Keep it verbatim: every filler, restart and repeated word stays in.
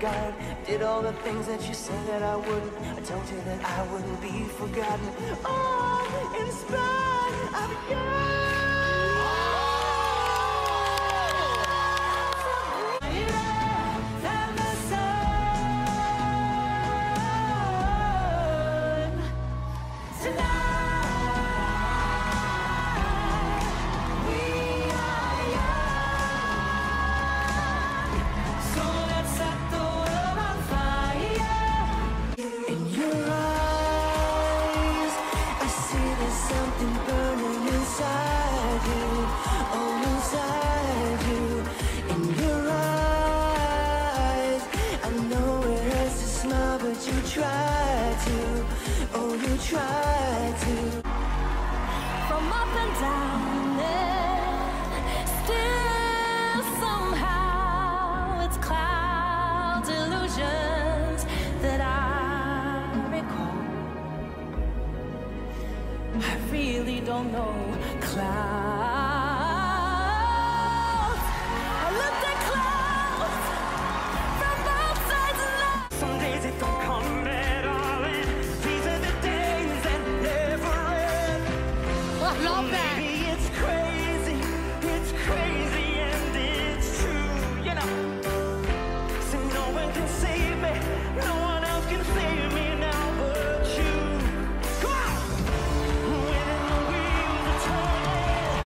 forgot. Did all the things that you said that I wouldn't. I told you that I wouldn't be forgotten. All in spite of you. Try to from up and down it, still somehow it's clouds, illusions that I recall. I really don't know clouds.